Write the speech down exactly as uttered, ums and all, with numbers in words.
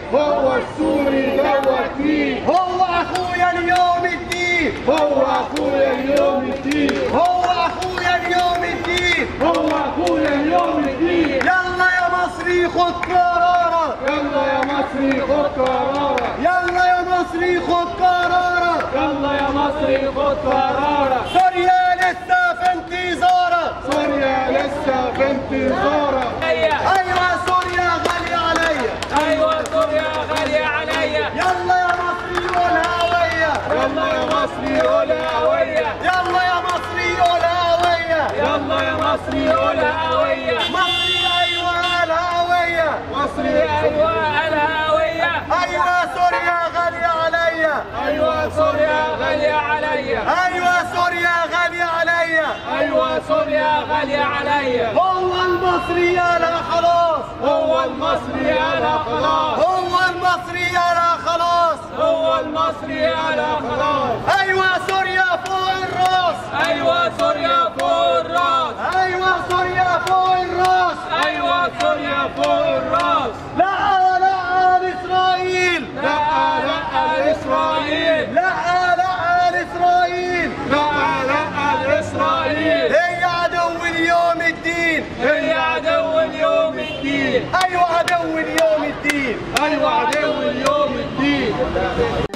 هو السوري دوت مين؟ هو اخويا اليوم الدين، هو اخويا اليوم الدين، هو اخويا اليوم الدين، هو اخويا اليوم الدين. يلا يا مصري خد قرارك، يلا يا مصري خد قرارك، يلا يا مصري خد قرارك، يلا يا مصري خد قرارك. سوريا لسه في انتظارك، سوريا لسه في انتظارك. ايوه سوريا غالية عليا، ايوه سوريا غالية عليا. يلا يا مصري قولها هوية، يلا يا مصري قولها هوية، يلا يا مصري قولها هوية، يلا يا مصري قولها هوية. مصري ايوه الهوية، مصري ايوه الهوية. ايوه سوريا غالية عليا، ايوه سوريا غالية عليا. ايوه سوريا غالية عليا، ايوه سوريا غالية عليا. هو المصري يالا خلاص، هو المصري انا خلاص، هو المصري يالا خلاص، هو المصري على خلاص. ايوه سوريا فوق الراس، ايوه سوريا فوق الراس. ايوه سوريا فوق الراس، ايوه سوريا فوق الراس. لا لا لاسرائيل، لا لا لاسرائيل، لا لا لاسرائيل، لا لا لاسرائيل. هي عدو اليوم الدين، هي عدو اليوم الدين. ايوه عدو اليوم الدين. ايوه عدو اليوم الدين.